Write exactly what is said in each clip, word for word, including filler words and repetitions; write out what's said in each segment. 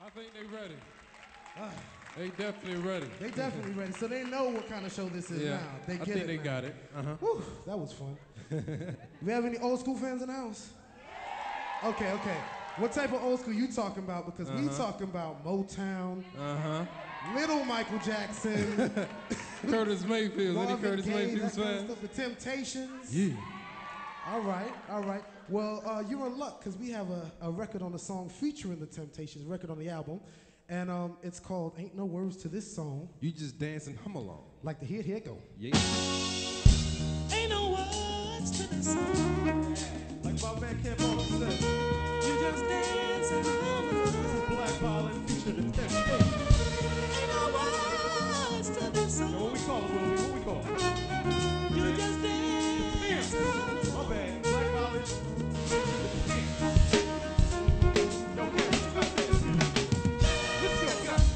I think they ready. Uh, they definitely ready. They definitely ready. So they know what kind of show this is yeah, now. They I get think it they now. got it. Uh-huh. Whew, that was fun. We have any old school fans in the house? Okay, okay. What type of old school you talking about? Because uh-huh. we talking about Motown, uh-huh. Little Michael Jackson, Curtis Mayfield, any Curtis Gaye, Mayfield that kind fans? of stuff, the Temptations. Yeah. All right, all right. Well, uh, you're in luck because we have a, a record on the song featuring the Temptations, record on the album, and um, it's called "Ain't No Words to This Song." You just dance and hum along. Like the hit, here it go. Yeah. Ain't no words to this song. Like my man Camp always said. You just dance and hum along. This is Black Violin featuring the Temptations. Ain't no words to this song. Yo, what we call it, Willie? What we call it? You just dance and hum along. My bad. Black Violin. Yo, Camp, what you got there? Let's go, guys.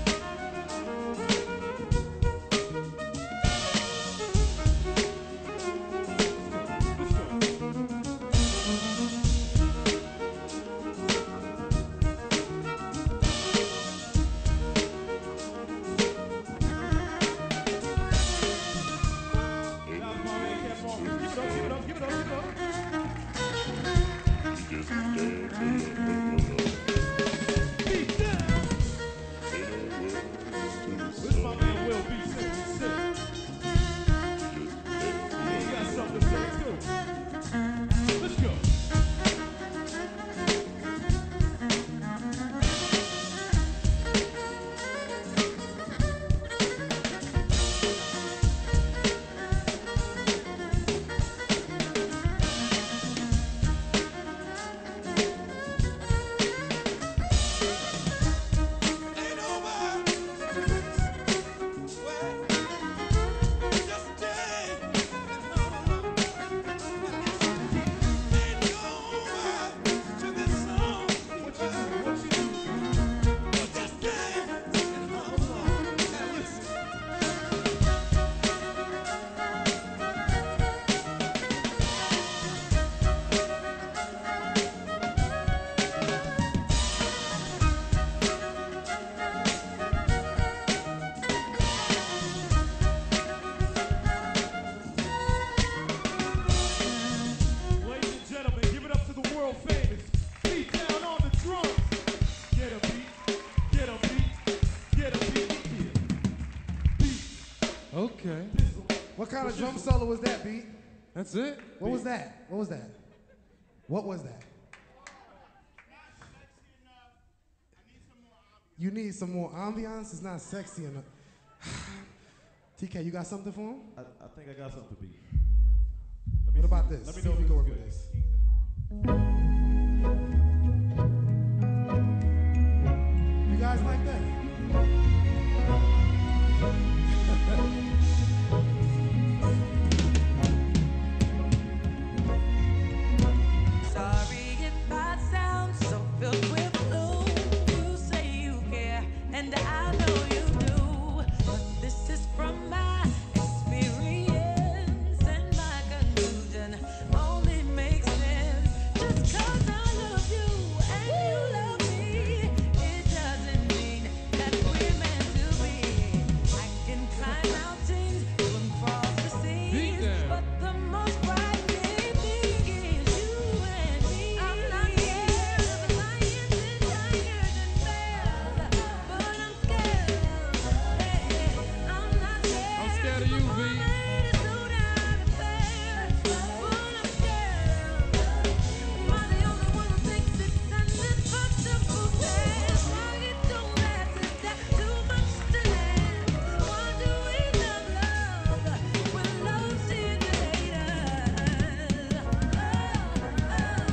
Okay. What kind of drum solo was that, Beat? That's it? What was that? What was that? What was that? You need some more ambiance? It's not sexy enough. T K, you got something for him? I, I think I got something to beat. What about this? Let me See know if we if can work it's with this. You guys like that? Sorry if I sound so filled with blue. You say you care, and I know you do. But this is from my experience, and my conclusion only makes sense. Just 'cause I love you and you love me, it doesn't mean that we're meant to be. I can climb mountains, swim across the seas, but the most frightening thing is you and me. I'm not scared of lions and tigers and bears, but I'm scared of, hey, I'm not scared. I'm scared of you, V.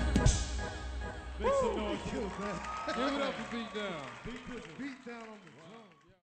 Make some noise. Give it up for Beat Down. Beat this. Beat down on the drum.